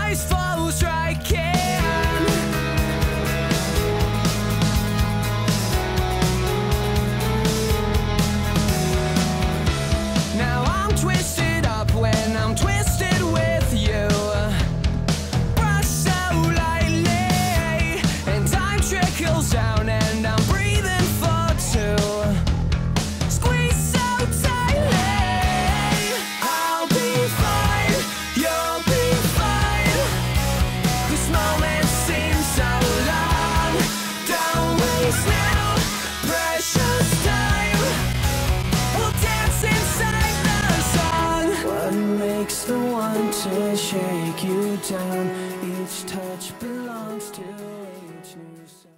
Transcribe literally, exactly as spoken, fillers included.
ice flows right in. Now I'm twisted up when I'm twisted with you. Brush so lightly, and time trickles down, and I'm breathing for two. Squeeze so tightly, I'll be fine, you'll be fine. This moment seems so long. Don't waste now, precious time. We'll dance inside the song. What makes the one to shake you down? Each touch belongs to each new sound.